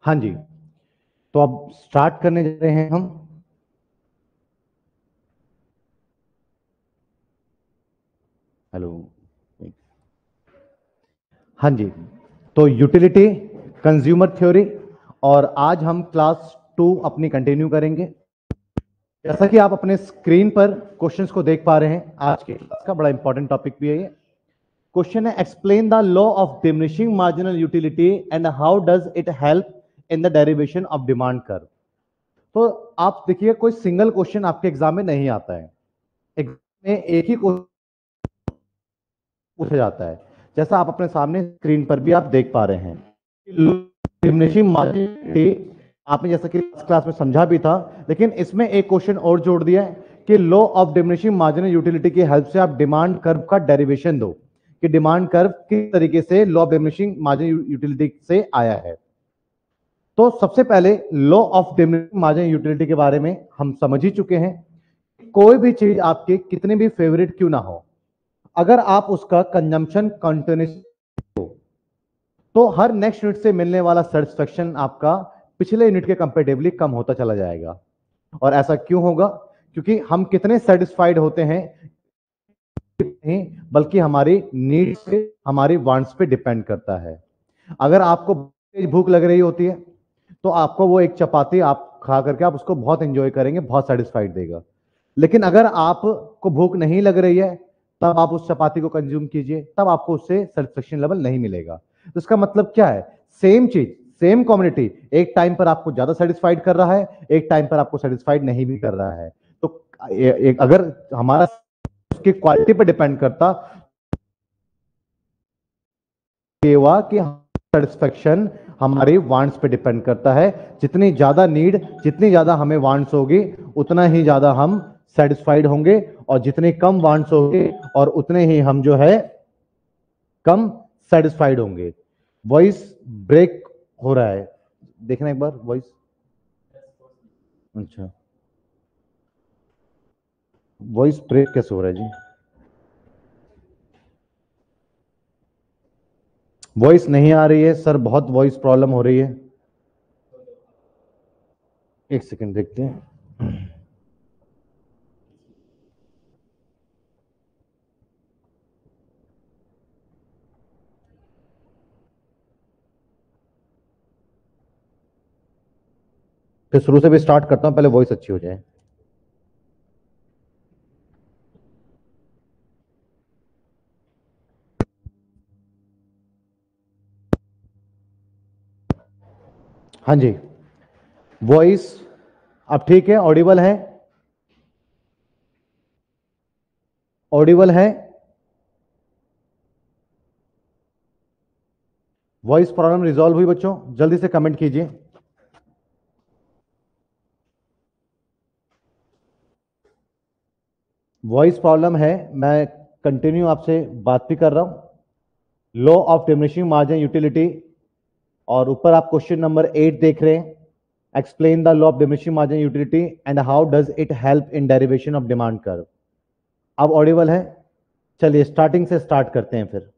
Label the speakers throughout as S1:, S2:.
S1: हाँ जी, तो अब स्टार्ट करने जा रहे हैं हम। हेलो। हाँ जी, तो यूटिलिटी, कंज्यूमर थ्योरी, और आज हम क्लास 2 अपनी कंटिन्यू करेंगे। जैसा कि आप अपने स्क्रीन पर क्वेश्चंस को देख पा रहे हैं, आज के क्लास का बड़ा इंपॉर्टेंट टॉपिक भी है ये। क्वेश्चन है, explain the law of diminishing marginal utility and how does it help in the derivation of demand curve. तो आप देखिए, कोई सिंगल क्वेश्चन आपके एग्जाम में नहीं आता है। एग्जाम में एक ही क्वेश्चन पूछा जाता है, जैसा आप अपने सामने स्क्रीन पर भी आप देख पा रहे हैं। डिमिनिशिंग मार्जिनल आपने जैसा कि क्लास में समझा भी था, लेकिन इसमें एक क्वेश्चन और जोड़ दिया है कि law of diminishing marginal utility की हेल्प से आप डिमांड कर्व का डेरिवेशन दो कि डिमांड कर्व किस तरीके से law of diminishing marginal utility से आया है। तो सबसे पहले law of diminishing marginal utility के बारे में हम समझ ही चुके हैं। कोई भी चीज आपके कितने भी फेवरेट क्यों ना हो, अगर आप उसका कंजम्पशन कंटिन्यूस हो तो हर नेक्स्ट यूनिट से मिलने वाला सेटिस्फेक्शन आपका पिछले यूनिट के कंपेरेटिवली कम होता चला जाएगा। और ऐसा क्यों होगा? क्योंकि हम कितने सेटिस्फाइड होते हैं नहीं, बल्कि हमारी नीड्स पे, हमारी वांट्स पे डिपेंड करता है। अगर आपको तेज भूख लग रही होती है तो आपको वो एक चपाती आप खा करके आप उसको बहुत एंजॉय करेंगे, बहुत सेटिस्फाइड देगा। लेकिन अगर आपको भूख नहीं लग रही है तब आप उस चपाती को कंज्यूम कीजिए, तब आपको उससे सेटिस्फेक्शन लेवल नहीं मिलेगा। तो इसका मतलब क्या है? सेम चीज, सेम कम्युनिटी एक टाइम पर आपको ज्यादा सेटिस्फाइड कर रहा है, एक टाइम पर आपको सेटिस्फाइड नहीं भी कर रहा है। तो अगर हमारा उसकी क्वालिटी पर डिपेंड करता हुआ कि सेटिस्फेक्शन हमारी वांट्स पे डिपेंड करता है। जितनी ज्यादा नीड, जितनी ज्यादा हमें वांट्स होगी, उतना ही ज्यादा हम सेटिस्फाइड होंगे, और जितने कम वांट्स होंगे और उतने ही हम जो है कम सेटिस्फाइड होंगे। वॉइस ब्रेक हो रहा है, देखना एक बार वॉइस। अच्छा, वॉइस ब्रेक कैसे हो रहा है जी? वॉइस नहीं आ रही है सर, बहुत वॉइस प्रॉब्लम हो रही है। एक सेकंड देखते हैं। फिर शुरू से भी स्टार्ट करता हूं, पहले वॉइस अच्छी हो जाए। हाँ जी, वॉइस अब ठीक है, ऑडिबल है, ऑडिबल है। वॉइस प्रॉब्लम रिजॉल्व हुई बच्चों? जल्दी से कमेंट कीजिए। वॉइस प्रॉब्लम है, मैं कंटिन्यू आपसे बात भी कर रहा हूं। Law of diminishing margin utility, और ऊपर आप क्वेश्चन नंबर 8 देख रहे हैं। Explain the law of diminishing margin utility and how does it help in derivation of demand curve. अब ऑडिबल है? चलिए स्टार्टिंग से स्टार्ट करते हैं फिर।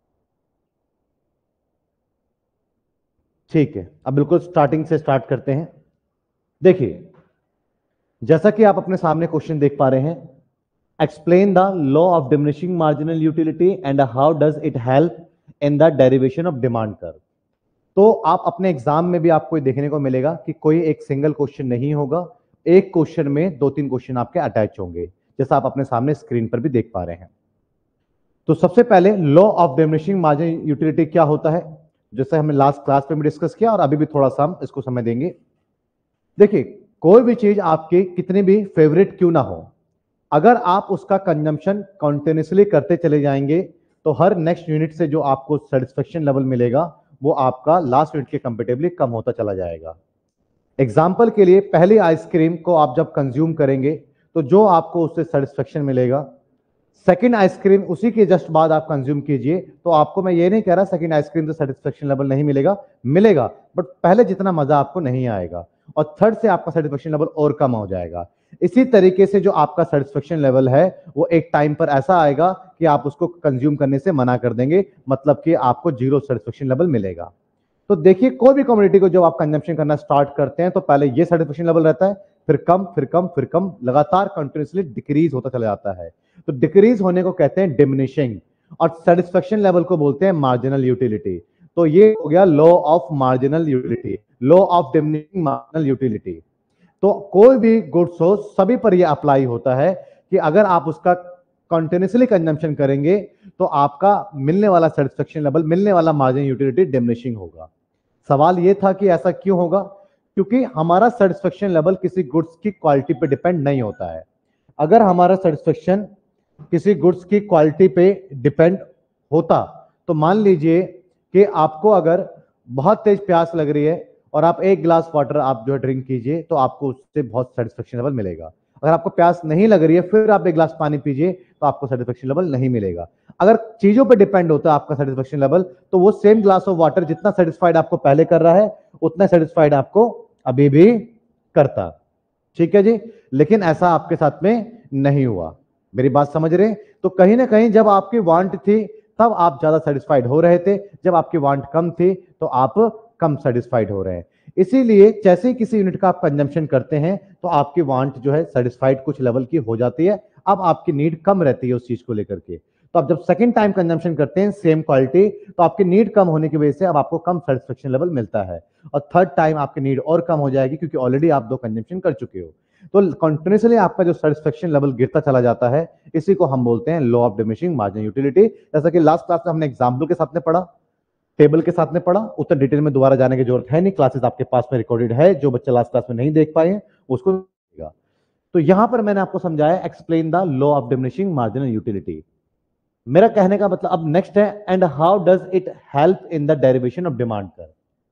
S1: ठीक है, अब बिल्कुल स्टार्टिंग से स्टार्ट करते हैं। देखिए, जैसा कि आप अपने सामने क्वेश्चन देख पा रहे हैं, explain the law of diminishing marginal utility and how does it help in the derivation of demand curve. तो आप अपने एग्जाम में भी आपको देखने को मिलेगा कि कोई एक सिंगल क्वेश्चन नहीं होगा, एक क्वेश्चन में 2-3 क्वेश्चन आपके अटैच होंगे, जैसा आप अपने सामने स्क्रीन पर भी देख पा रहे हैं। तो सबसे पहले law of diminishing margin utility क्या होता है, जैसे हमने लास्ट क्लास में भी डिस्कस किया और अभी भी थोड़ा सा हम इसको समय देंगे। देखिए, कोई भी चीज आपकी कितनी भी फेवरेट क्यों ना हो, अगर आप उसका कंजम्पशन कॉन्टिन्यूसली करते चले जाएंगे तो हर नेक्स्ट यूनिट से जो आपको सेटिस्फेक्शन लेवल मिलेगा वो आपका लास्ट यूनिट के कंपेरेटिवली कम होता चला जाएगा। एग्जाम्पल के लिए, पहली आइसक्रीम को आप जब कंज्यूम करेंगे तो जो आपको उससे सेटिस्फेक्शन मिलेगा, सेकंड आइसक्रीम उसी के जस्ट बाद आप कंज्यूम कीजिए तो आपको, मैं ये नहीं कह रहा सेकंड आइसक्रीम से सेटिस्फेक्शन लेवल नहीं मिलेगा, मिलेगा, बट पहले जितना मजा आपको नहीं आएगा, और थर्ड से आपका सेटिस्फेक्शन लेवल और कम हो जाएगा। इसी तरीके से जो आपका सेटिस्फेक्शन लेवल है वो एक टाइम पर ऐसा आएगा कि आप उसको कंज्यूम करने से मना कर देंगे, मतलब कि आपको जीरो सेटिस्फेक्शन लेवल मिलेगा। तो देखिए कोई भी कमोडिटी को जब आप कंजम्पशन करना स्टार्ट करते हैं तो पहले ये सेटिस्फेक्शन लेवल रहता है, फिर कम फिर कम फिर कम, लगातार कंटिन्यूसली डिक्रीज होता चला जाता है। तो डिक्रीज होने को कहते हैं डिमिनिशिंग, और सेटिस्फेक्शन लेवल को बोलते हैं मार्जिनल यूटिलिटी। तो ये हो गया law of marginal utility, law of diminishing marginal utility. तो कोई भी गुड्स हो सभी पर यह अप्लाई होता है कि अगर आप उसका कंटिन्यूसली कंजम्पशन करेंगे तो आपका मिलने वाला सेटिस्फेक्शन लेवल, मिलने वाला मार्जिन यूटिलिटी डिमिनिशिंग होगा। सवाल यह था कि ऐसा क्यों होगा, क्योंकि हमारा सेटिस्फेक्शन लेवल किसी गुड्स की क्वालिटी पे डिपेंड नहीं होता है। अगर हमारा सेटिस्फेक्शन किसी गुड्स की क्वालिटी पे डिपेंड होता तो मान लीजिए कि आपको अगर बहुत तेज प्यास लग रही है और आप एक गिलास वाटर आप जो है ड्रिंक कीजिए तो आपको उससे बहुत सेटिस्फेक्शन लेवल मिलेगा। अगर आपको प्यास नहीं लग रही है फिर आप एक गिलास पानी पीजिए तो आपको सेटिस्फेक्शन लेवल नहीं मिलेगा। अगर चीजों पे डिपेंड होता है आपका सेटिस्फेक्शन लेवल तो वो सेम ग्लास ऑफ वाटर जितना सेटिस्फाइड आपको पहले कर रहा है उतना सेटिस्फाइड आपको अभी भी करता। ठीक है जी, लेकिन ऐसा आपके साथ में नहीं हुआ। मेरी बात समझ रहे हैं? तो कहीं ना कहीं जब आपकी वांट थी तब आप ज्यादा सेटिस्फाइड हो रहे थे, जब आपकी वांट कम थी तो आप कम सेटिस्फाइड हो रहे हैं। इसीलिए जैसे ही किसी यूनिट का आप कंजम्पशन करते हैं तो आपकी वांट जो है सेटिस्फाइड कुछ लेवल की हो जाती है, अब आपकी नीड कम रहती है उस चीज को लेकर के। तो आप जब सेकंड टाइम कंजम्पशन करते हैं सेम क्वालिटी तो आपकी नीड कम होने की वजह से अब आपको कम सेटिस्फेक्शन लेवल मिलता है, और थर्ड टाइम आपकी नीड और कम हो जाएगी क्योंकि ऑलरेडी आप 2 कंजम्पशन कर चुके हो। तो कंटिन्यूसली आपका जो सेटिस्फेक्शन लेवल गिरता चला जाता है, इसी को हम बोलते हैं law of diminishing marginal utility. जैसा कि लास्ट क्लास में हमने एग्जांपल के साथ में पढ़ा, टेबल के साथ में पढ़ा, उतना डिटेल में दोबारा जाने की जरूरत है नहीं, क्लासेस आपके पास में रिकॉर्डेड है, जो बच्चे लास्ट क्लास में नहीं देख पाए उसको देखेगा। तो यहां पर मैंने आपको समझाया explain the law of diminishing marginal utility. मेरा कहने का मतलब अब नेक्स्ट है and how does it help in the derivation of demand curve,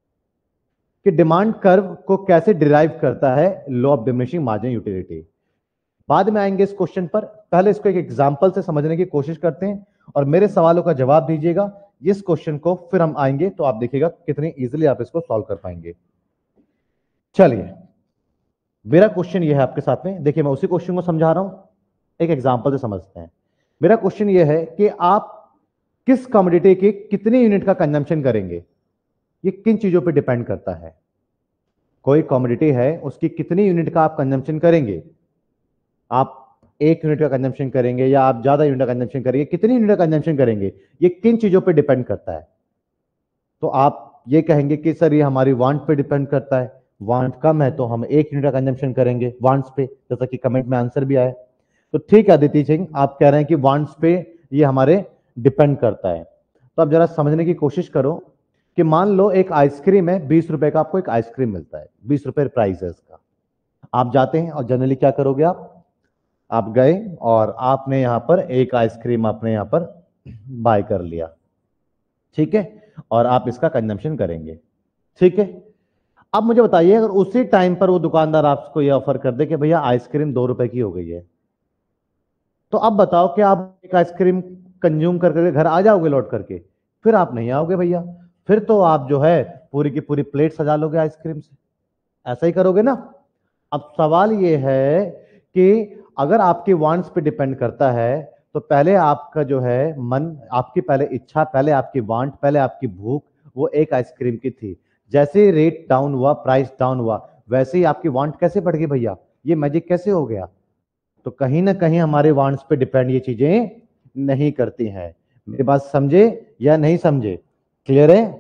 S1: कि डिमांड कर्व को कैसे डिराइव करता है law of diminishing marginal utility. बाद में आएंगे इस क्वेश्चन पर, पहले इसको एक एग्जांपल से समझने की कोशिश करते हैं और मेरे सवालों का जवाब दीजिएगा इस क्वेश्चन को, फिर हम आएंगे तो आप देखिएगा कितनी इजीली आप इसको सॉल्व कर पाएंगे। चलिए मेरा क्वेश्चन यह है आपके साथ में, देखिए मैं उसी क्वेश्चन को समझा रहा हूं, एक एग्जांपल से समझते हैं। मेरा क्वेश्चन यह है कि आप किस कमोडिटी की कितनी यूनिट का कंजम्पशन करेंगे, ये किन चीजों पे डिपेंड करता है। कोई कमोडिटी है उसकी कितनी यूनिट का आप कंजम्पशन करेंगे, आप 1 यूनिट का कंजम्पशन करेंगे या आप ज्यादा यूनिट का कंजम्पशन करेंगे, कितनी यूनिट का कंजम्पशन करेंगे, ये किन चीजों पे डिपेंड करता है। तो आप ये कहेंगे कि सर ये हमारी वांट पे डिपेंड करता है, वांट कम है तो हम 1 यूनिट का कंजम्पशन करेंगे वांट्स पे, जैसा कि कमेंट में आंसर भी आया। तो ठीक है अदिति सिंह, आप कह रहे हैं कि वांट्स पे ये हमारे डिपेंड करता है। तो आप जरा समझने की कोशिश करो कि मान लो एक आइसक्रीम है, 20 रुपए का आपको एक आइसक्रीम मिलता है, 20 रुपए प्राइस है इसका। आप जाते हैं और जनरली क्या करोगे, आप गए और आपने यहां पर एक आइसक्रीम आपने यहां पर बाय कर लिया, ठीक है, और आप इसका कंजम्पशन करेंगे, ठीक है। अब मुझे बताइए अगर उसी टाइम पर वो दुकानदार आपको ये ऑफर कर दे कि भैया आइसक्रीम 2 रुपए की हो गई है, तो अब बताओ कि आप एक आइसक्रीम कंज्यूम करके घर आ जाओगे लौट करके, फिर आप नहीं आओगे भैया, फिर तो आप जो है पूरी की पूरी प्लेट सजा लोगे आइसक्रीम से, ऐसा ही करोगे ना। अब सवाल ये है कि अगर आपकी वांट्स पे डिपेंड करता है तो पहले आपका जो है मन, आपकी पहले इच्छा, पहले आपकी वांट, पहले आपकी भूख वो एक आइसक्रीम की थी। जैसे ही रेट डाउन हुआ, प्राइस डाउन हुआ, वैसे ही आपकी वांट कैसे बढ़ गई भैया, ये मैजिक कैसे हो गया। तो कहीं ना कहीं हमारे वांट्स पे डिपेंड ये चीजें नहीं करती हैं। मेरी बात समझे या नहीं समझे, क्लियर है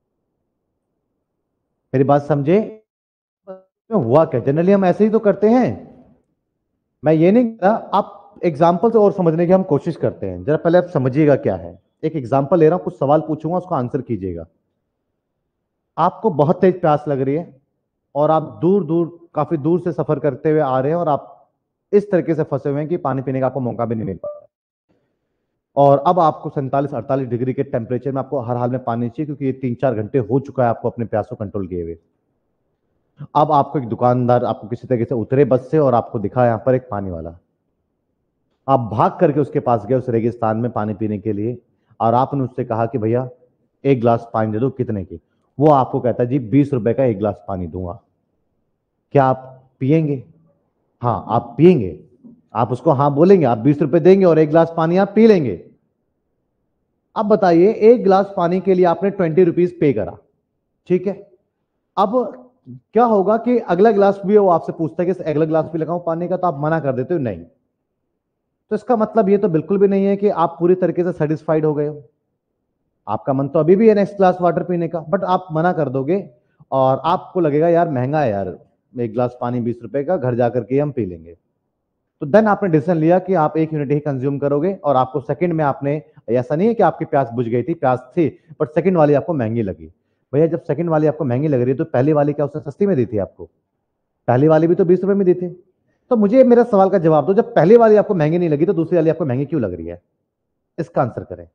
S1: मेरी बात समझे। हुआ क्या, जनरली हम ऐसे ही तो करते हैं, मैं ये नहीं कह रहा, आप एग्जाम्पल से और समझने की हम कोशिश करते हैं। जरा पहले आप समझिएगा क्या है, एक एग्जाम्पल ले रहा हूं, कुछ सवाल पूछूंगा उसको आंसर कीजिएगा। आपको बहुत तेज प्यास लग रही है और आप काफी दूर से सफर करते हुए आ रहे हैं और आप इस तरीके से फंसे हुए हैं कि पानी पीने का आपको मौका भी नहीं मिल पा रहा, और अब आपको 47-48 डिग्री के टेम्परेचर में आपको हर हाल में पानी चाहिए क्योंकि ये 3-4 घंटे हो चुका है आपको अपने प्यास को कंट्रोल किए हुए। अब आपको एक दुकानदार आपको किसी तरीके से उतरे बस से और आपको दिखा यहां पर एक पानी वाला, आप भाग करके उसके पास गए उस रेगिस्तान में पानी पीने के लिए, और आपने उससे कहा कि भैया 1 गिलास पानी दे दो, कितने की। वो आपको कहता है जी 20 रुपए का 1 गिलास पानी दूंगा, क्या आप पिएंगे। हाँ आप पिएंगे, आप उसको हाँ बोलेंगे, आप 20 रुपए देंगे और 1 गिलास पानी आप पी लेंगे। अब बताइए 1 गिलास पानी के लिए आपने 20 रुपीज पे करा, ठीक है। अब क्या होगा कि अगला गिलास भी वो आपसे पूछता है कि अगला गिलास भी लगाऊं पानी का, तो आप मना कर देते हो नहीं। तो इसका मतलब ये तो बिल्कुल भी नहीं है कि आप पूरी तरीके से सेटिस्फाइड हो गए हो। आपका मन तो अभी भी है नेक्स्ट ग्लास वाटर पीने का, बट आप मना कर दोगे और आपको लगेगा यार महंगा है यार, एक गिलास पानी 20 रुपए का, घर जाकर के हम पी लेंगे। तो देन आपने डिसीजन लिया कि आप 1 यूनिट ही कंज्यूम करोगे, और आपको सेकंड में आपने, ऐसा नहीं है कि आपकी प्यास बुझ गई थी, प्यास थी, बट सेकंड वाली आपको महंगी लगी। भैया जब सेकंड वाली आपको महंगी लग रही है तो पहली वाली क्या उसने सस्ती में दी थी आपको? पहली वाली भी तो 20 रुपए में दी थी। तो मुझे मेरा सवाल का जवाब दो, जब पहली वाली आपको महंगी नहीं लगी तो दूसरी वाली आपको महंगी क्यों लग रही है? इसका आंसर करें।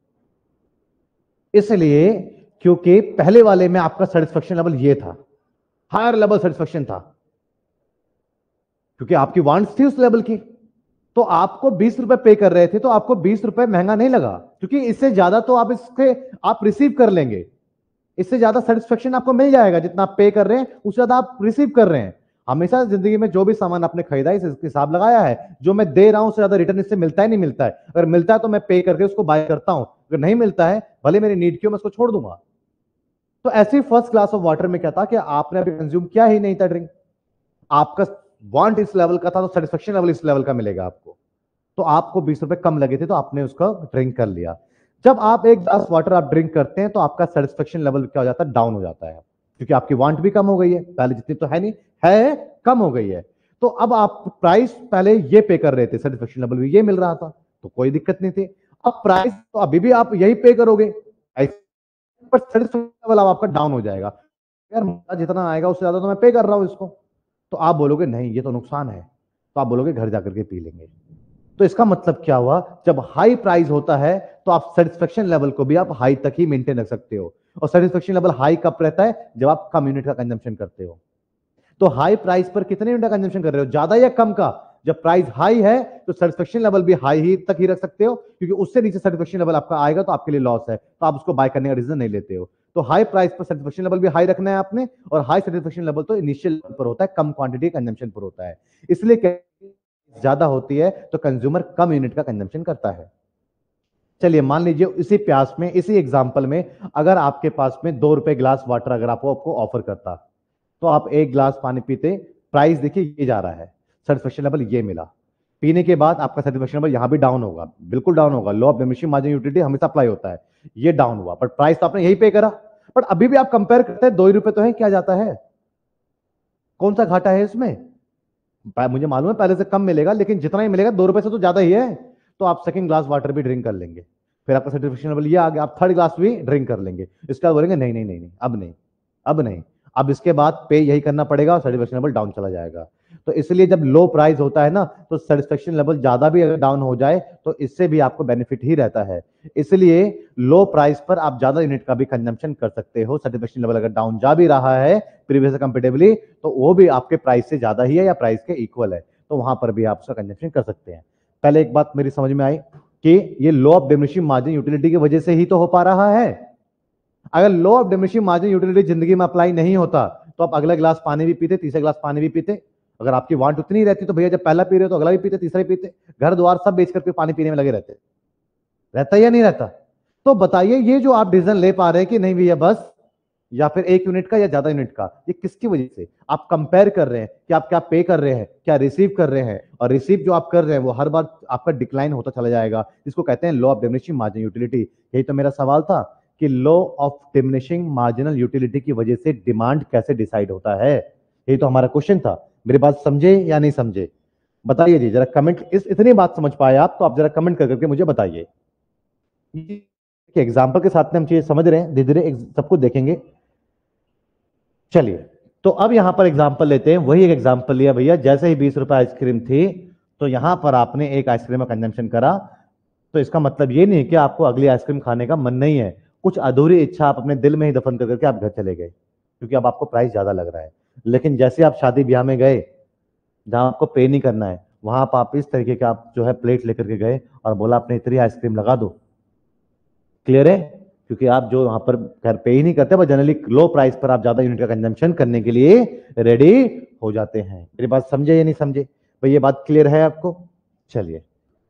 S1: इसलिए क्योंकि पहले वाले में आपका सेटिस्फेक्शन लेवल ये था, हायर लेवल सेटिस्फेक्शन था, क्योंकि आपकी वांट्स थी उस लेवल की। तो आपको 20 रुपए पे कर रहे थे तो आपको 20 रुपए महंगा नहीं लगा, क्योंकि इससे ज्यादा तो आप इसके आप रिसीव कर लेंगे, इससे ज्यादा सेटिस्फेक्शन आपको मिल जाएगा, जितना आप पे कर रहे हैं उससे ज्यादा आप रिसीव कर रहे हैं। हमेशा जिंदगी में जो भी सामान आपने खरीदा है, इस हिसाब लगाया है, जो मैं दे रहा हूं उससे ज्यादा रिटर्न इससे मिलता है नहीं मिलता है? अगर मिलता है तो मैं पे करके उसको बाय करता हूं, अगर नहीं मिलता है भले मेरी नीड क्यों, मैं उसको छोड़ दूंगा। तो ऐसे ही फर्स्ट क्लास ऑफ वाटर में क्या था कि आपने अभी कंज्यूम किया ही नहीं था ड्रिंक, आपका वांट इस लेवल का था तो सेटिस्फेक्शन लेवल इस लेवल का मिलेगा आपको, तो आपको 20 रुपए कम लगे थे तो आपने उसका ड्रिंक कर लिया। जब आप एक ग्लास वाटर आप ड्रिंक करते हैं तो आपका सेटिस्फेक्शन लेवल क्या हो जाता है? डाउन हो जाता है, क्योंकि आपकी वांट भी कम हो गई है, पहले जितनी तो है नहीं, है कम हो गई है। तो अब आप प्राइस पहले ये पे कर रहे थे, सेटिस्फेक्शन लेवल भी ये मिल रहा था, तो कोई दिक्कत नहीं थी। अब प्राइस तो अभी भी आप यही पे करोगे, पर सेटिस्फेक्शन लेवल अब आपका डाउन हो जाएगा, यार मुझे जितना आएगा उससे ज्यादा तो मैं पे कर रहा हूं इसको, तो आप बोलोगे नहीं ये तो नुकसान है, तो आप बोलोगे घर जाकर के पी लेंगे। तो इसका मतलब क्या हुआ? जब हाई प्राइस होता है तो आप सेटिस्फेक्शन लेवल को भी आप हाई तक ही मेंटेन रख सकते हो, और सेटिस्फेक्शन लेवल हाई कब रहता है? जब आप कम यूनिट का कंजम्पशन करते हो। तो हाई प्राइस पर कितने यूनिट का कंजम्पशन कर रहे हो, ज्यादा या कम का? जब प्राइस हाई है तो सेटिस्फेक्शन लेवल भी हाई ही तक ही रख सकते हो, क्योंकि उससे नीचे सेटिस्फेक्शन लेवल आपका आएगा तो आपके लिए लॉस है, तो आप उसको बाय करने का रीजन नहीं लेते हो। तो हाई प्राइस पर सेटिस्फेक्शन लेवल भी हाई रखना है आपने, और हाई सेटिस्फेक्शन लेवल तो इनिशियल पर होता है, कम क्वांटिटी कंजम्पशन पर होता है। इसलिए ज्यादा होती है तो कंज्यूमर कम यूनिट का कंजम्पशन करता है। चलिए मान लीजिए इसी प्यास में, इसी एग्जांपल में, अगर आपके पास में 2 रुपए ग्लास वाटर अगर आपको ऑफर करता, तो आप एक ग्लास पानी पीते, प्राइस देखिए ये जा रहा है, सेटिस्फेक्शन लेवल ये मिला, पीने के बाद आपका सेटिस्फेक्शन लेवल यहां भी डाउन होगा, बिल्कुल डाउन होगा, law of diminishing marginal utility हमेशा अप्लाई होता है, ये डाउन हुआ, बट प्राइस तो आपने यही पे करा। बट अभी भी आप कंपेयर करते हैं, 2 रुपए तो है, क्या जाता है, कौन सा घाटा है इसमें? मुझे मालूम है पहले से कम मिलेगा, लेकिन जितना ही मिलेगा 2 रुपए से तो ज्यादा ही है, तो आप सेकंड ग्लास वाटर भी ड्रिंक कर लेंगे, फिर आपका सर्टिफिकेशन लेवल ये आ गया, आप थर्ड ग्लास भी ड्रिंक कर लेंगे। इसके बाद बोलेंगे नहीं नहीं नहीं नहीं, अब नहीं, अब नहीं, अब इसके बाद पे यही करना पड़ेगा और सर्टिफिकेशन लेवल डाउन चला जाएगा। तो इसलिए जब लो प्राइस होता है ना, तो सेटिस्फेक्शन लेवल ज्यादा भी अगर डाउन हो जाए तो इससे भी आपको बेनिफिट ही रहता है। इसलिए लो प्राइस पर आप ज्यादा यूनिट का भी कंजम्पशन कर सकते हो, सर्टिफिकेशन लेवल अगर डाउन जा भी रहा है प्रीवियस कंपेरेटिवली, तो वो भी आपके प्राइस से ज्यादा ही है या प्राइस के इक्वल है, तो वहां पर भी आप उसका कंजम्पशन कर सकते हैं। पहले एक बात मेरी समझ में आई कि ये law of diminishing margin utility की वजह से ही तो हो पा रहा है। अगर law of diminishing margin utility जिंदगी में अप्लाई नहीं होता तो आप अगला गिलास पानी भी पीते, तीसरा गिलास पानी भी पीते। अगर आपकी वांट उतनी रहती तो भैया जब पहला पी रहे हो तो अगला भी पीते, तीसरा भी पीते, घर द्वार सब बेच करके पानी पीने में लगे रहते, रहता या नहीं रहता? तो बताइए ये जो आप डिसीजन ले पा रहे हैं कि नहीं भैया बस, या फिर 1 यूनिट का या ज्यादा यूनिट का, ये किसकी वजह से? आप कंपेयर कर रहे हैं कि आप क्या पे कर रहे हैं, क्या रिसीव कर रहे हैं, और रिसीव जो आप कर रहे हैं वो हर बार आपका डिक्लाइन होता चला जाएगा, जिसको कहते हैं law of diminishing marginal utility. यही तो मेरा सवाल था कि law of diminishing marginal utility की वजह से डिमांड कैसे डिसाइड होता है, यही तो हमारा क्वेश्चन था। मेरी बात समझे या नहीं समझे? बताइए जी जरा कमेंट, इतनी बात समझ पाए आप तो आप जरा कमेंट करके मुझे बताइए। एग्जाम्पल के साथ में हम चीजें समझ रहे हैं, धीरे धीरे सब कुछ देखेंगे। चलिए तो अब यहां पर एग्जाम्पल लेते हैं, वही एक एग्जाम्पल लिया भैया, जैसे ही 20 रुपए आइसक्रीम थी तो यहां पर आपने एक आइसक्रीम का कंजम्पशन करा, तो इसका मतलब ये नहीं कि आपको अगली आइसक्रीम खाने का मन नहीं है, कुछ अधूरी इच्छा आप अपने दिल में ही दफन करके आप घर चले गए, क्योंकि अब आपको प्राइस ज्यादा लग रहा है। लेकिन जैसे आप शादी ब्याह में गए जहां आपको पे नहीं करना है, वहां पर आप इस तरीके के आप जो है प्लेट लेकर के गए और बोला अपने इतनी आइसक्रीम लगा दो। क्लियर है? क्योंकि आप जो वहां पर घर पे ही नहीं करते, बस जनरली लो प्राइस पर आप ज्यादा यूनिट का कंजम्पशन करने के लिए रेडी हो जाते हैं। मेरी बात समझे या नहीं समझे भाई? ये बात क्लियर है आपको? चलिए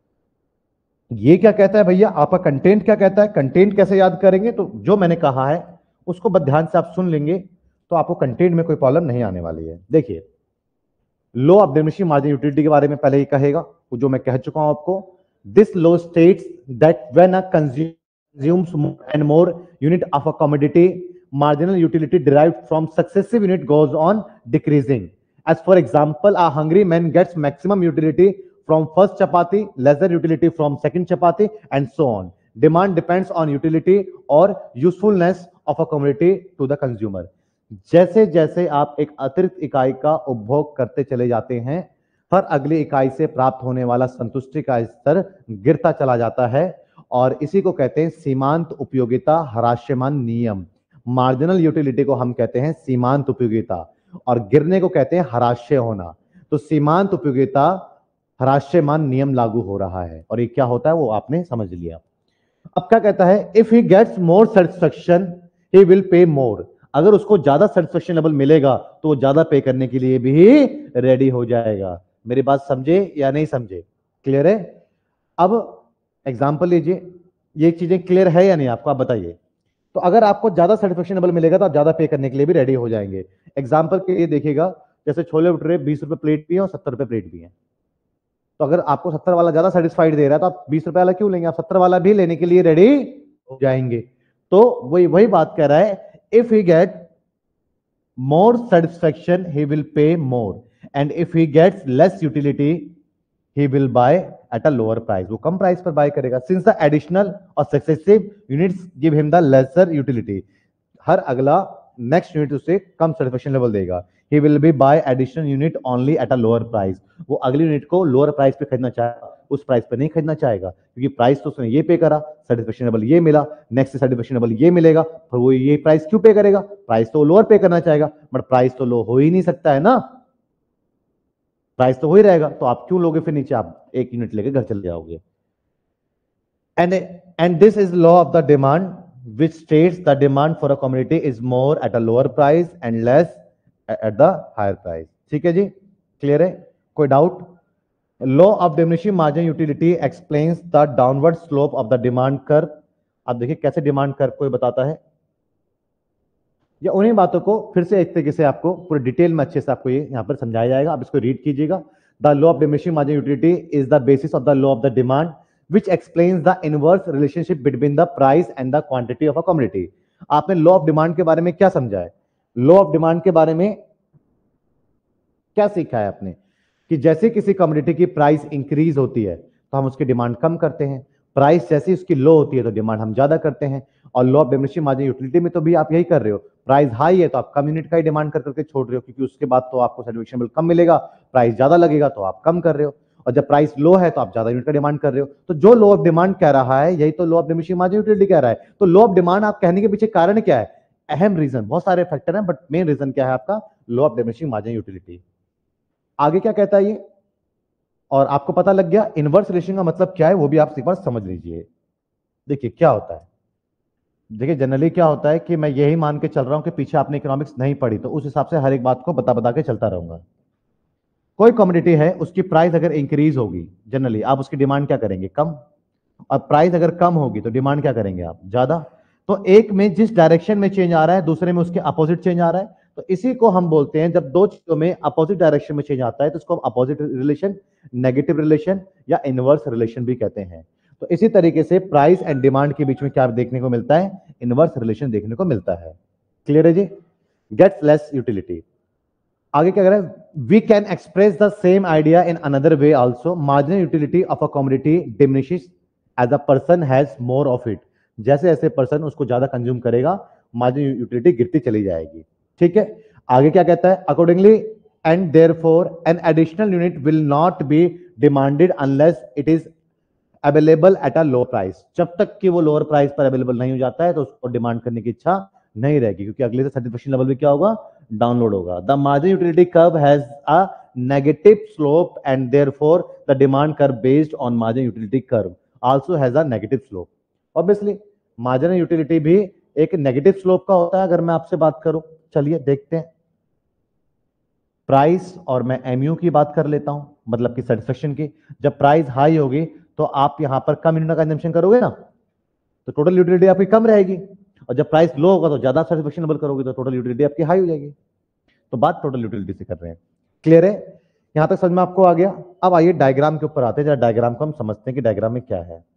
S1: ये क्या कहता है भैया, आपका कंटेंट क्या कहता है, कंटेंट कैसे याद करेंगे? तो जो मैंने कहा है उसको बस ध्यान से आप सुन लेंगे, तो आपको कंटेंट में कोई प्रॉब्लम नहीं आने वाली है। देखिए, law of diminishing margin utility के बारे में पहले ही कहेगा, जो मैं कह चुका हूं आपको। This law states that when a consumes more and more unit of a commodity, marginal utility derived from successive unit goes on decreasing. As for example, a hungry man gets maximum utility from first chapati, lesser utility from second chapati, and so on. Demand depends on utility or usefulness of a commodity to the consumer. जैसे जैसे आप एक अतिरिक्त इकाई का उपभोग करते चले जाते हैं, हर अगली इकाई से प्राप्त होने वाला संतुष्टि का स्तर गिरता चला जाता है, और इसी को कहते हैं सीमांत उपयोगिता ह्रास्यमान नियम। मार्जिनल यूटिलिटी को हम कहते हैं सीमांत उपयोगिता, और गिरने को कहते हैं ह्रास्य होना। तो सीमांत उपयोगिता ह्रास्यमान नियम लागू हो रहा है, और ये क्या होता है वो आपने समझ लिया। अब क्या कहता है, if he gets more satisfaction he will pay more. अगर उसको ज्यादा सेटिस्फेक्शन लेवल मिलेगा तो वो ज्यादा पे करने के लिए भी रेडी हो जाएगा। मेरी बात समझे या नहीं समझे? क्लियर है? अब एग्जांपल लीजिए, ये चीजें क्लियर है या नहीं आपको, आप बताइए। तो अगर आपको ज्यादा सेटिस्फेक्शन लेवल मिलेगा तो आप ज्यादा पे करने के लिए भी रेडी हो जाएंगे। एग्जांपल के लिए देखिएगा, जैसे छोले भटूरे 20 रुपए प्लेट भी है और 70 रुपए प्लेट भी है। तो अगर आपको 70 वाला ज्यादा सेटिस्फाइड दे रहा है तो आप 20 रुपए वाला क्यों लेंगे, आप 70 वाला भी लेने के लिए रेडी हो जाएंगे। तो वही बात कह रहा है, if he get more satisfaction he will pay more, and if he gets less utility he will buy at a lower price. वो कम प्राइस पर बाय करेगा, since the additional or successive units give him the lesser utility. हर अगला next unit उसे कम satisfaction level देगा। he will be buy additional unit only at a lower price. वो अगली यूनिट को लोअर प्राइस पे खरीदना चाहेगा, उस प्राइस पे नहीं खरीदना चाहेगा, क्योंकि प्राइस तो उसने ये पे करा, सेटिस्फेक्शन लेवल ये मिला, नेक्स्ट सेटिस्फेक्शन लेवल ये मिलेगा, फिर वो ये प्राइस क्यों पे करेगा? प्राइस तो लोअर पे करना चाहेगा, बट प्राइस तो लो हो ही नहीं सकता है ना, प्राइस तो हो ही रहेगा, तो आप क्यों लोगे फिर नीचे, आप एक यूनिट लेके घर चले जाओगे। And this is law of the demand which states the demand for a commodity is more at a lower price and less at the higher price. ठीक है जी, क्लियर है? कोई doubt? Law of diminishing margin utility explains the downward slope of the demand curve. अब देखिए कैसे demand curve को बताता है, या उन्हीं बातों को फिर से एक तरीके से आपको पूरे डिटेल में अच्छे से आपको ये यहां पर समझाया जाएगा। आप इसको रीड कीजिएगा। The law of diminishing margin utility is the basis of the law of the demand which explains the inverse relationship between the price and the quantity of a commodity. आपने लॉ ऑफ डिमांड के बारे में क्या समझा है? Law of demand के बारे में क्या सीखा है आपने? कि जैसे किसी कमोडिटी की प्राइस इंक्रीज होती है तो हम उसकी डिमांड कम करते हैं, प्राइस जैसी उसकी लो होती है तो डिमांड हम ज्यादा करते हैं। और law of diminishing margin utility में तो भी आप यही कर रहे हो, प्राइस हाई है तो आप कम यूनिट का ही डिमांड कर करके छोड़ रहे हो, क्योंकि उसके बाद तो आपको सेटिस्फेक्शन बिल कम मिलेगा, प्राइस ज्यादा लगेगा तो आप कम कर रहे हो, और जब प्राइस लो है तो आप ज्यादा यूनिट का डिमांड कर रहे हो। तो जो लॉ ऑफ डिमांड कह रहा है यही तो law of diminishing margin utility कह रहा है। तो लॉ ऑफ डिमांड आप कहने के पीछे कारण क्या है? अहम रीजन, बहुत सारे फैक्टर हैं बट मेन रीजन क्या है आपका? Law of diminishing margin utility. आगे क्या कहता है ये, और आपको पता लग गया इनवर्स रिलेशन का मतलब क्या है, वो भी आप एक बार समझ लीजिए। देखिए क्या होता है, देखिए जनरली क्या होता है कि मैं यही मान के चल रहा हूं कि पीछे आपने इकोनॉमिक्स नहीं पढ़ी, तो उस हिसाब से हर एक बात को बता के चलता रहूंगा। कोई कमोडिटी है, उसकी प्राइस अगर इंक्रीज होगी जनरली आप उसकी डिमांड क्या करेंगे? कम। और प्राइस अगर कम होगी तो डिमांड क्या करेंगे आप? ज्यादा। तो एक में जिस डायरेक्शन में चेंज आ रहा है दूसरे में उसके अपोजिट चेंज आ रहा है, तो इसी को हम बोलते हैं, जब दो चीजों में अपोजिट डायरेक्शन में चेंज आता है तो उसको हम अपोजिट रिलेशन, नेगेटिव रिलेशन या इनवर्स रिलेशन भी कहते हैं। तो इसी तरीके से प्राइस एंड डिमांड के बीच में क्या देखने को मिलता है? इनवर्स रिलेशन देखने को मिलता है। क्लियर है जी? Gets less utility. आगे क्या कह रहा है? We can express the same idea in another way also, marginal utility of a commodity diminishes as a person has more of it. जैसे जैसे पर्सन उसको ज्यादा कंज्यूम करेगा मार्जिनल यूटिलिटी गिरती चली जाएगी। ठीक है, आगे क्या कहता है? Accordingly and therefore an additional unit will not be demanded unless it is available at a low price. जब तक कि वो लोअर प्राइस पर अवेलेबल नहीं हो जाता है तो उसको डिमांड करने की इच्छा नहीं रहेगी, क्योंकि अगले से सेटिस्फेक्शन लेवल भी क्या होगा? डाउनलोड होगा। The margin utility curve has a negative slope and therefore the demand curve based on margin utility curve also has a negative slope. Obviously marginal utility भी एक नेगेटिव स्लोप का होता है। अगर मैं आपसे बात करूं, चलिए देखते हैं, प्राइस और मैं एमयू की बात कर लेता हूं, मतलब कि सेटिस्फेक्शन की। जब प्राइस हाई होगी तो आप यहां पर कम यूनिट का कंजम्पशन करोगे ना, तो टोटल यूटिलिटी आपकी कम रहेगी। और जब प्राइस लो होगा तो ज्यादा सेटिस्फेक्शन लेवल करोगे तो टोटल यूटिलिटी आपकी हाई हो जाएगी। तो बात टोटल यूटिलिटी से कर रहे हैं। क्लियर है? यहां तक समझ में आपको आ गया? अब आइए डायग्राम के ऊपर आते हैं, जरा डायग्राम को हम समझते हैं कि डायग्राम में क्या है।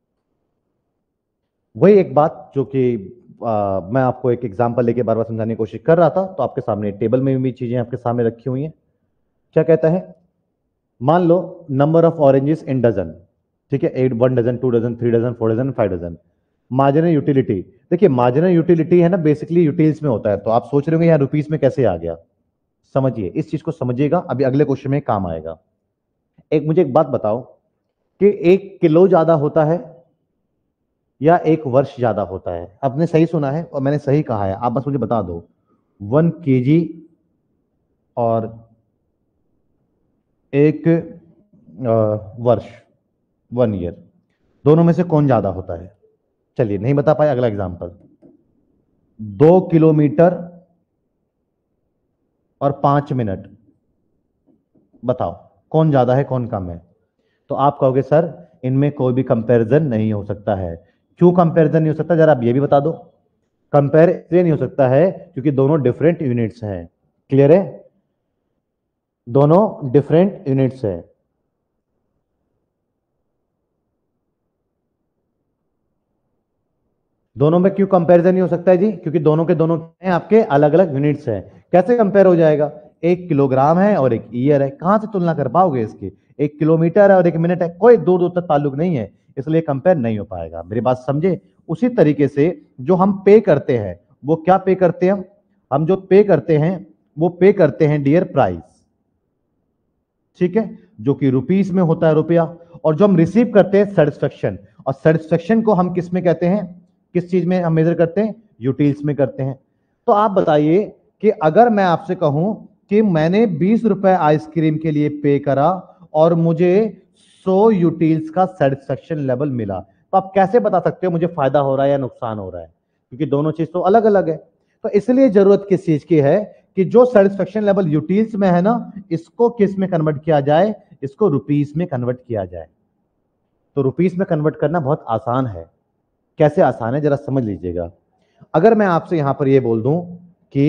S1: वही एक बात जो कि मैं आपको एक एग्जांपल लेके बार बार समझाने की कोशिश कर रहा था, तो आपके सामने टेबल में भी चीजें आपके सामने रखी हुई हैं। क्या कहता है? मान लो number of oranges in dozen, ठीक है, 8, 1 dozen, 2 dozen, 3 dozen, 4 dozen, 5 dozen. Marginal utility, देखिए मार्जिनल यूटिलिटी है ना बेसिकली यूटिल्स में होता है, तो आप सोच रहे होंगे यार रुपीस में कैसे आ गया। समझिए, इस चीज को समझिएगा, अभी अगले क्वेश्चन में काम आएगा। एक मुझे एक बात बताओ कि 1 किलो ज्यादा होता है या 1 वर्ष ज्यादा होता है? आपने सही सुना है और मैंने सही कहा है, आप बस मुझे बता दो 1 kg और 1 वर्ष, 1 ईयर, दोनों में से कौन ज्यादा होता है? चलिए, नहीं बता पाए, अगला एग्जांपल। 2 किलोमीटर और 5 मिनट, बताओ कौन ज्यादा है कौन कम है? तो आप कहोगे सर इनमें कोई भी कंपैरिजन नहीं हो सकता है। क्यों कंपैरिजन नहीं हो सकता, जरा आप ये भी बता दो। कंपेयर इसलिए नहीं हो सकता है क्योंकि दोनों डिफरेंट यूनिट्स हैं। क्लियर है? दोनों डिफरेंट यूनिट्स हैं। दोनों में क्यों कंपैरिजन नहीं हो सकता है जी? क्योंकि दोनों के दोनों हैं आपके अलग अलग यूनिट्स हैं। कैसे कंपेयर हो जाएगा? 1 किलोग्राम है और 1 ईयर है, कहां से तुलना कर पाओगे इसकी? 1 किलोमीटर है और 1 मिनट है, कोई दूर दूर तक ताल्लुक नहीं है, इसलिए कंपेयर नहीं हो पाएगा। मेरी बात समझे? उसी तरीके से जो हम पे करते हैं, वो क्या पे करते हैं? हम जो पे करते हैं वो पे करते हैं डियर प्राइस, ठीक है, जो कि रुपीस में होता है, रुपया। और जो हम रिसीव करते हैं सेटिस्फेक्शन, और सेटिस्फेक्शन को हम किस में कहते हैं, किस चीज में हम मेजर करते हैं? यूटिल्स में करते हैं। तो आप बताइए कि अगर मैं आपसे कहूं कि मैंने 20 रुपए आइसक्रीम के लिए पे करा और मुझे 100 यूटिल्स का सेटिस्फेक्शन लेवल मिला, तो आप कैसे बता सकते हो मुझे फायदा हो रहा है या नुकसान हो रहा है? क्योंकि दोनों चीज तो अलग अलग है। तो इसलिए जरूरत किस चीज की है कि जो सेटिस्फेक्शन लेवल यूटिल्स में है ना, इसको किस में कन्वर्ट किया जाए? इसको रुपीस में कन्वर्ट किया जाए। तो रुपीस में कन्वर्ट करना बहुत आसान है। कैसे आसान है जरा समझ लीजिएगा। अगर मैं आपसे यहां पर यह बोल दूं कि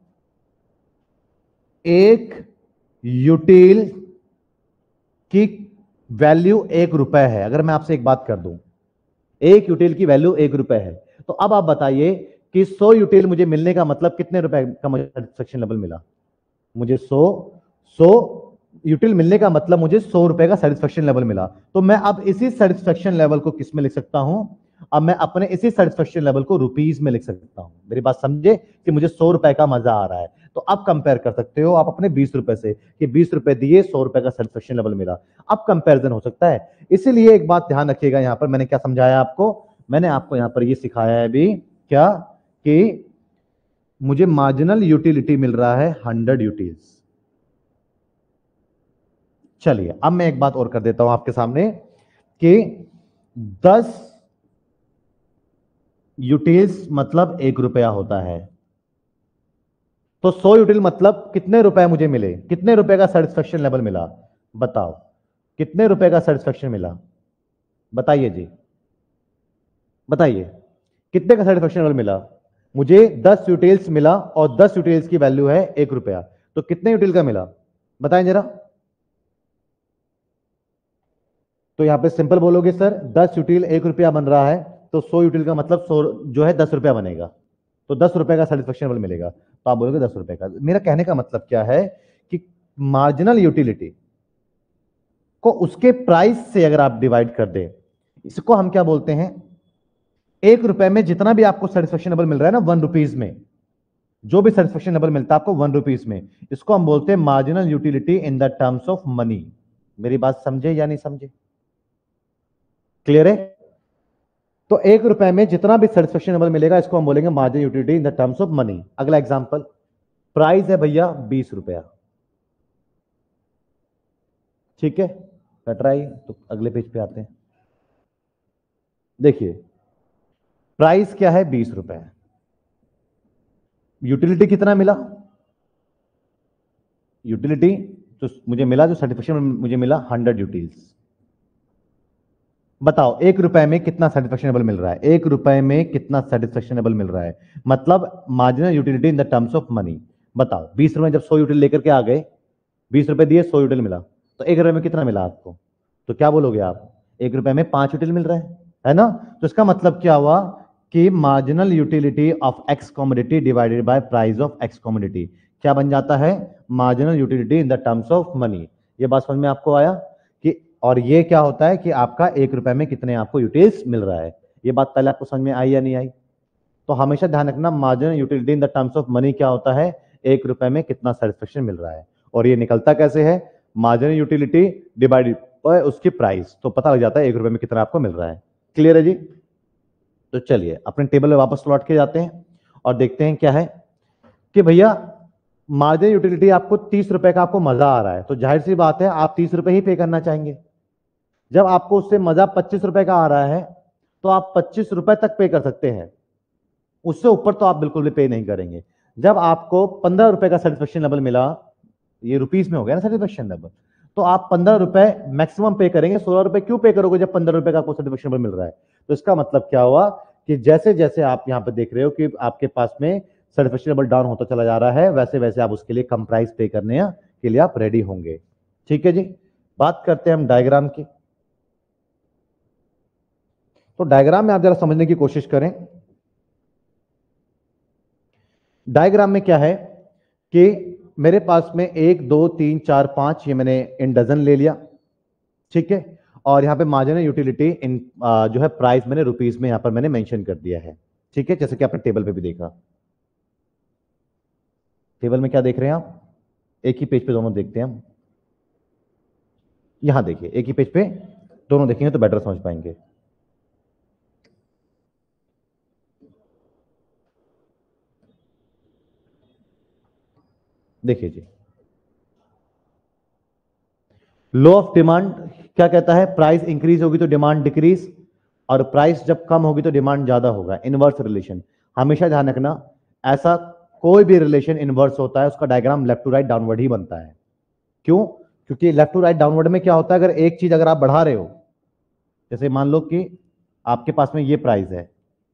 S1: एक यूटिल की वैल्यू 1 रुपए है, अगर मैं आपसे एक बात कर दूं एक यूटिल की वैल्यू 1 रुपए है, तो अब आप बताइए कि 100 यूटिल मुझे मिलने का मतलब कितने रुपए का मुझे सेटिस्फेक्शन लेवल मिला? मुझे 100 यूटिल मिलने का मतलब मुझे 100 रुपए का सेटिस्फेक्शन लेवल मिला। तो मैं अब इसी सेटिस्फेक्शन लेवल को किस में लिख सकता हूं? अब मैं अपने इसी सेटिस्फेक्शन लेवल को रुपीस में लिख सकता हूं। मेरी बात समझे कि मुझे 100 रुपए का मजा आ रहा है। तो अब कंपेयर कर सकते हो आप अपने 20 रुपए से कि 20 रुपए दिए, 100 रुपए का सेटिस्फेक्शन लेवल मिला। अब कंपेरिजन हो सकता है। इसीलिए एक बात ध्यान रखिएगा, यहां पर मैंने क्या समझाया आपको? मैंने आपको यहां पर यह सिखाया है अभी क्या कि मुझे मार्जिनल यूटिलिटी मिल रहा है 100 यूटिल्स। चलिए अब मैं एक बात और कर देता हूं आपके सामने कि 10 यूटिल्स मतलब 1 रुपया होता है। तो 100 यूटिल मतलब कितने रुपए मुझे मिले? कितने रुपए का सेटिस्फेक्शन लेवल मिला? बताओ कितने रुपए का सेटिस्फेक्शन मिला? बताइए जी, बताइए कितने का सेटिस्फेक्शन लेवल मिला? मुझे 10 यूटिल्स मिला और 10 यूटिल्स की वैल्यू है 1 रुपया, तो कितने यूटिल का मिला? बताएं जरा। तो यहां पे सिंपल बोलोगे सर 10 यूटिल 1 रुपया बन रहा है, तो 100 यूटिल का मतलब 100 जो है 10 रुपया बनेगा, तो 10 रुपए का सेटिस्फेक्शन लेवल मिलेगा। तो आप बोलोगे 10 रुपए का। मेरा कहने का मतलब क्या है कि मार्जिनल यूटिलिटी को उसके प्राइस से अगर आप डिवाइड कर दें, इसको हम क्या बोलते हैं? 1 रुपए में जितना भी आपको सेटिस्फेक्शन लेवल मिल रहा है ना, 1 रुपीज में जो भी सेटिस्फेक्शन लेवल मिलता है आपको 1 रुपीज में, इसको हम बोलते हैं marginal utility in the terms of money. मेरी बात समझे या नहीं समझे? क्लियर है? तो 1 रुपए में जितना भी सेटिस्फेक्शन लेवल मिलेगा इसको हम बोलेंगे marginal utility in the terms of money. अगला एग्जांपल, प्राइस है भैया 20 रुपया, ठीक है, कट रहा है तो अगले पेज पे आते हैं। देखिए प्राइस क्या है? 20 रुपए। यूटिलिटी कितना मिला? यूटिलिटी तो मुझे मिला, जो सर्टिफिकेशन मुझे मिला 100 यूटिल्स। बताओ 1 रुपए में कितना सेटिस्फैक्शनेबल मिल रहा है, 1 रुपए में कितना सेटिस्फैक्शनेबल मिल रहा है, मतलब marginal utility in the terms of money. बताओ 20 रुपए जब 100 यूटिल लेकर के आ गए, 20 रुपए दिए 100 यूटिल मिला, तो 1 रुपए में कितना मिला आपको, तो क्या बोलोगे आप, 1 रुपए में 5 यूटिल मिल रहा है ना। तो इसका मतलब क्या हुआ कि marginal utility of X commodity divided by price of X commodity क्या बन जाता है, marginal utility in the terms of money. ये बात समझ में आपको आया कि, और ये क्या होता है कि आपका 1 रुपए में कितने आपको यूटिल्स मिल रहा है। ये बात पहले आपको समझ में आई या नहीं आई। तो हमेशा ध्यान रखना marginal utility in the terms of money क्या होता है, 1 रुपए में कितना सेटिस्फेक्शन मिल रहा है। और ये निकलता कैसे है, मार्जिनल यूटिलिटी डिवाइडेड बाय उसकी प्राइस, तो पता लग जाता है 1 रुपए में कितना आपको मिल रहा है। क्लियर है जी। तो चलिए अपने टेबल में वापस लौट के जाते हैं और देखते हैं क्या है कि भैया मार्जिनल यूटिलिटी आपको 30 रुपए का आपको मजा आ रहा है, तो जाहिर सी बात है आप 30 रुपए ही पे करना चाहेंगे। जब आपको उससे मजा 25 रुपए का आ रहा है तो आप 25 रुपए तक पे कर सकते हैं, उससे ऊपर तो आप बिल्कुल भी पे नहीं करेंगे। जब आपको 15 रुपए का सेटिस्फेक्शन लेवल मिला, ये रुपीस में हो गया ना सेटिस्फेक्शन लेवल, तो आप 15 रुपए मैक्सिमम पे करेंगे। 16 रुपए क्यों पे करोगे जब 15 रुपए का आपको सेटिस्फेक्शन लेवल मिल रहा है। तो इसका मतलब क्या हुआ कि जैसे जैसे आप यहां पर देख रहे हो कि आपके पास में सेटिस्फेक्शन लेवल डाउन होता चला जा रहा है, वैसे वैसे आप उसके लिए कम प्राइस पे करने के लिए आप रेडी होंगे। ठीक है जी। बात करते हैं हम डायग्राम की। तो डायग्राम में आप जरा समझने की कोशिश करें। डायग्राम में क्या है कि मेरे पास में 1 2 3 4 5 ये मैंने इन डजन ले लिया, ठीक है। और यहां पे मार्जिनल यूटिलिटी इन जो है प्राइस मैंने रुपीस में यहां पर मैंने मेंशन कर दिया है, ठीक है, जैसे कि आपने टेबल पे भी देखा। टेबल में क्या देख रहे हैं आप, एक ही पेज पे दोनों देखते हैं हम। यहां देखिए एक ही पेज पे दोनों देखेंगे तो बेटर समझ पाएंगे। देखिए जी, लॉ ऑफ डिमांड क्या कहता है, प्राइस इंक्रीज होगी तो डिमांड डिक्रीज, और प्राइस जब कम होगी तो डिमांड ज्यादा होगा। इनवर्स रिलेशन, हमेशा ध्यान रखना, ऐसा कोई भी रिलेशन इनवर्स होता है उसका diagram left to right downward ही बनता है। क्यों, क्योंकि लेफ्ट टू राइट डाउनवर्ड में क्या होता है, अगर एक चीज अगर आप बढ़ा रहे हो, जैसे मान लो कि आपके पास में ये प्राइस है,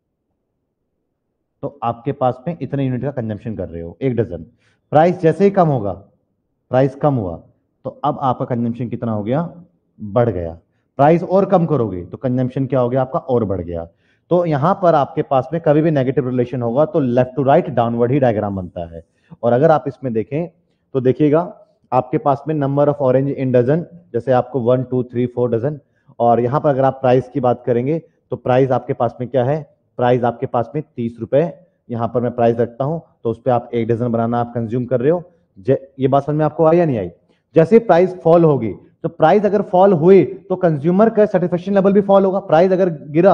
S1: तो आपके पास में इतने यूनिट का कंजम्पशन कर रहे हो 1 डजन, प्राइस जैसे ही कम होगा, प्राइस कम हुआ तो अब आपका कंजम्पशन कितना हो गया, बढ़ गया। प्राइस और कम करोगे तो कंजम्पशन क्या हो गया आपका, और बढ़ गया। तो यहां पर आपके पास में कभी भी नेगेटिव रिलेशन होगा तो लेफ्ट टू राइट डाउनवर्ड ही डायग्राम बनता है। और अगर आप इसमें देखें तो देखिएगा आपके पास में number of orange in dozen, जैसे आपको 1 2 3 4 डजन, और यहां पर अगर आप प्राइस की बात करेंगे तो प्राइस आपके पास में क्या है, प्राइस आपके पास में 30 रुपए, यहां पर मैं प्राइस रखता हूं तो उस पर आप 1 डजन बनाना आप कंज्यूम कर रहे हो। ये बात समझ में आपको आई या नहीं आई। जैसे प्राइस फॉल होगी, तो प्राइस अगर फॉल हुई तो कंज्यूमर का सेटिस्फेक्शन लेवल भी फॉल होगा। प्राइस अगर गिरा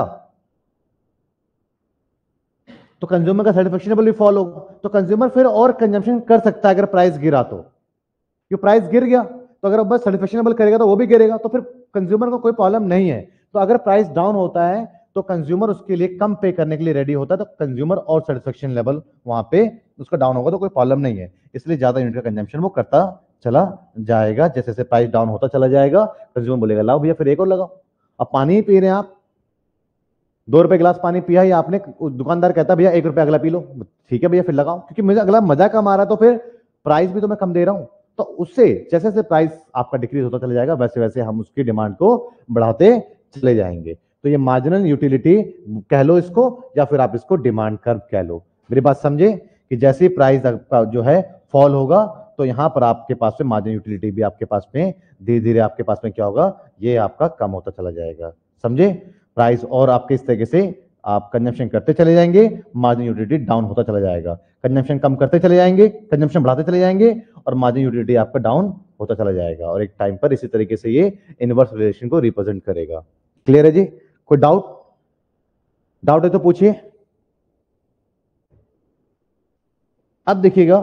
S1: तो कंज्यूमर का सेटिस्फेक्शन लेवल भी फॉल होगा, तो कंज्यूमर फिर और कंजम्पशन कर सकता है अगर प्राइस गिरा तो। क्यों, प्राइस गिर गया तो अगर बस सेटिस्फेक्शन लेवल करेगा तो वो भी गिरेगा, तो फिर कंज्यूमर को कोई प्रॉब्लम नहीं है। तो अगर प्राइस डाउन होता है तो कंज्यूमर उसके लिए कम पे करने के लिए रेडी होता है, तो कंज्यूमर और सेटिस्फेक्शन लेवल वहां पे उसका डाउन होगा तो कोई प्रॉब्लम नहीं है, इसलिए ज्यादा यूनिट का कंजम्पशन वो करता चला जाएगा। जैसे जैसे प्राइस डाउन होता चला जाएगा कंज्यूमर बोलेगा लाओ भैया फिर एक और लगाओ। अब पानी ही पी रहे हैं आप, 2 रुपए गिलास पानी पिया ही आपने, दुकानदार कहता है भैया 1 रुपया अगला पी लो, ठीक है भैया फिर लगाओ, क्योंकि मुझे अगला मजा कम आ रहा है तो फिर प्राइस भी तो मैं कम दे रहा हूं। तो उससे जैसे जैसे प्राइस आपका डिक्रीज होता चला जाएगा वैसे वैसे हम उसकी डिमांड को बढ़ाते चले जाएंगे। तो ये मार्जिनल यूटिलिटी कह लो इसको, या फिर आप इसको डिमांड कर्व कह लो। मेरी बात समझे कि जैसे प्राइस आपका जो है फॉल होगा तो यहां पर आपके पास में मार्जिनल यूटिलिटी भी आपके पास में धीरे धीरे आपके पास में क्या होगा, ये आपका कम होता चला जाएगा। समझे, प्राइस और आपके इस तरीके से आप कंजम्पशन करते चले जाएंगे, मार्जिन यूटिलिटी डाउन होता चला जाएगा। कंजम्पशन कम करते चले जाएंगे, कंजम्पशन बढ़ाते चले जाएंगे, और मार्जिन यूटिलिटी आपका डाउन होता चला जाएगा, और एक टाइम पर इसी तरीके से ये इनवर्स रिलेशन को रिप्रेजेंट करेगा। क्लियर है जी। कोई डाउट, डाउट है तो पूछिए। अब देखिएगा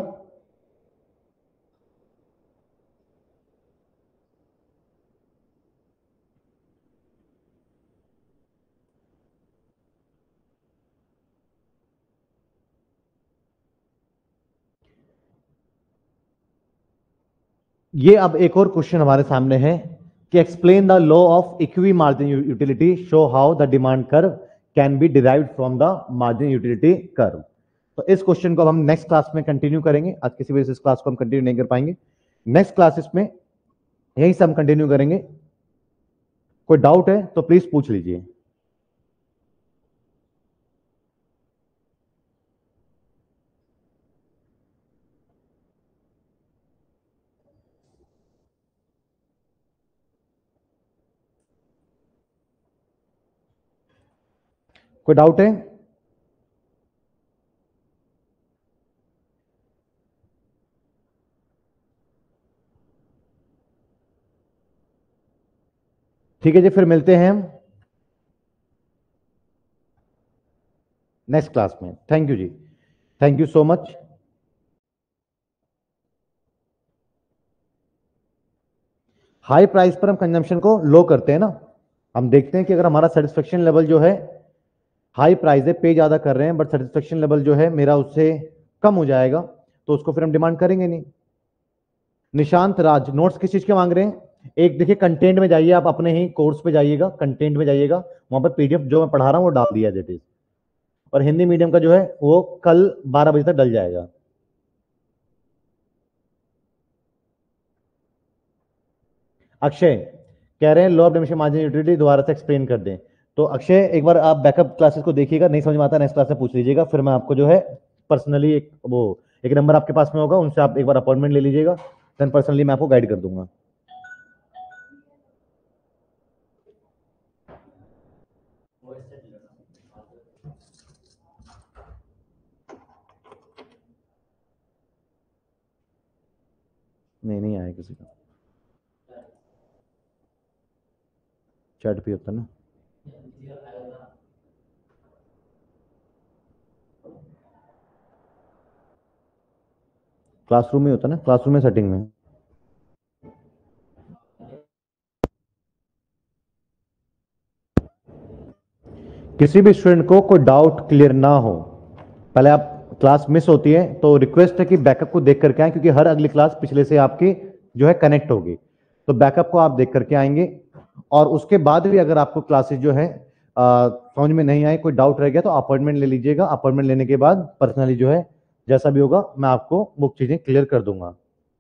S1: ये अब एक और क्वेश्चन हमारे सामने है कि explain the law of equi margin utility, show how the demand curve can be derived from the margin utility curve. तो इस क्वेश्चन को हम नेक्स्ट क्लास में कंटिन्यू करेंगे। आज किसी वजह से इस क्लास को हम कंटिन्यू नहीं कर पाएंगे, नेक्स्ट क्लासेस में यही से हम कंटिन्यू करेंगे। कोई डाउट है तो प्लीज पूछ लीजिए। कोई डाउट है? ठीक है जी, फिर मिलते हैं हम नेक्स्ट क्लास में। थैंक यू जी, thank you so much. High price पर हम कंजम्पशन को लो करते हैं ना, हम देखते हैं कि अगर हमारा सेटिस्फेक्शन लेवल जो है हाई प्राइस है, पे ज्यादा कर रहे हैं, बट सेटिस्फेक्शन लेवल जो है मेरा उससे कम हो जाएगा, तो उसको फिर हम डिमांड करेंगे नहीं। निशांत राज नोट्स किस चीज के मांग रहे हैं? एक देखिए कंटेंट में जाइए, आप अपने ही कोर्स पे जाइएगा, कंटेंट में जाइएगा, वहां पर पीडीएफ जो मैं पढ़ा रहा हूं वो डाल दिया दैट इज, और हिंदी मीडियम का जो है वो कल 12 बजे तक डल जाएगा। अक्षय कह रहे हैं law of diminishing margin utility दोबारा से एक्सप्लेन कर दें। तो अक्षय एक बार आप बैकअप क्लासेस को देखिएगा, नहीं समझ में आता नेक्स्ट क्लास में पूछ लीजिएगा, फिर मैं आपको जो है पर्सनली एक नंबर आपके पास में होगा, उनसे आप एक बार अपॉइंटमेंट ले लीजिएगा, देन पर्सनली मैं आपको गाइड कर दूंगा। नहीं आया किसी का, चैट पे होता ना। क्लासरूम में होता ना, क्लासरूम में सेटिंग में। किसी भी स्टूडेंट को कोई डाउट क्लियर ना हो, पहले आप क्लास मिस होती है तो रिक्वेस्ट है कि बैकअप को देख करके आए, क्योंकि हर अगली क्लास पिछले से आपकी जो है कनेक्ट होगी, तो बैकअप को आप देख करके आएंगे। और उसके बाद भी अगर आपको क्लासेस जो है समझ में नहीं आए, कोई डाउट रह गया, तो अपॉइंटमेंट ले लीजिएगा, अपॉइंटमेंट लेने के बाद पर्सनली जो है जैसा भी होगा मैं आपको वो चीजें क्लियर कर दूंगा।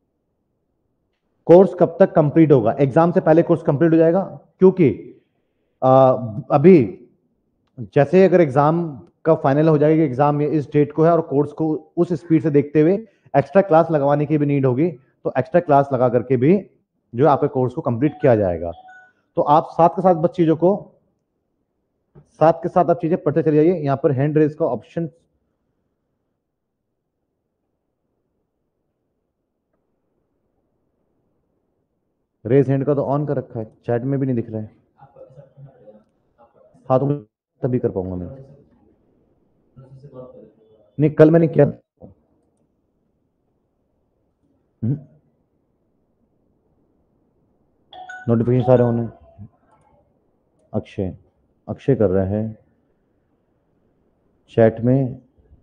S1: कोर्स कब तक कंप्लीट होगा? एग्जाम से पहले कोर्स कंप्लीट हो जाएगा, क्योंकि अभी जैसे अगर एग्जाम का फाइनल हो जाएगा कि एग्जाम इस डेट को है और कोर्स को उस स्पीड से देखते हुए एक्स्ट्रा क्लास लगवाने की भी नीड होगी, तो एक्स्ट्रा क्लास लगा करके भी जो आपके कोर्स को कंप्लीट किया जाएगा। तो आप साथ के साथ बस चीजों को साथ के साथ आप चीजें पढ़ते चले जाइए। यहां पर हैंड रेज का ऑप्शन, रेज हैंड का तो ऑन कर रखा है, चैट में भी नहीं दिख रहा है। हाँ तो तभी कर पाऊंगा मैं, नहीं कल मैंने किया। नोटिफिकेशन सारे होने। अक्षय अक्षय कर रहा है चैट में।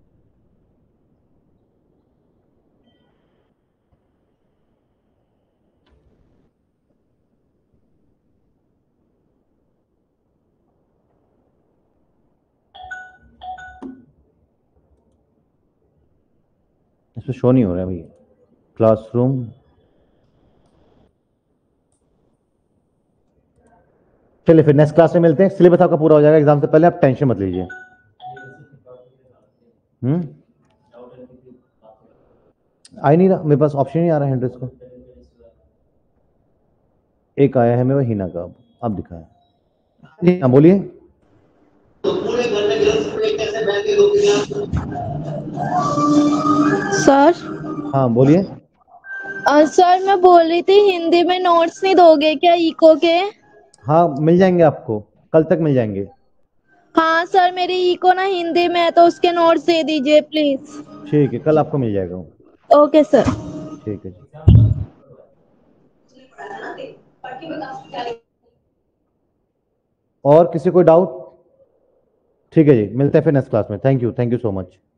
S1: इसमें शो नहीं हो रहा है भाई क्लासरूम। चलिए फिर नेक्स्ट क्लास में मिलते हैं, सिलेबस आपका पूरा हो जाएगा एग्जाम से पहले, आप टेंशन मत लीजिए। आ ही नहीं रहा मेरे पास, ऑप्शन नहीं आ रहा है हैंड्रेस का। एक आया है मेरा हिना का, अब दिखा है जी। हाँ बोलिए।
S2: सर
S1: हाँ बोलिए।
S2: सर मैं बोल रही थी हिंदी में नोट्स नहीं दोगे क्या इको के?
S1: हाँ मिल जाएंगे आपको, कल तक मिल जाएंगे।
S2: हाँ सर, मेरी इको ना हिंदी में है तो उसके नोट्स दे दीजिए प्लीज।
S1: ठीक है, कल आपको मिल जाएगा।
S2: Okay sir.
S1: ठीक है जी। और किसी को डाउट? ठीक है जी, मिलते हैं फिर नेक्स्ट क्लास में। Thank you so much.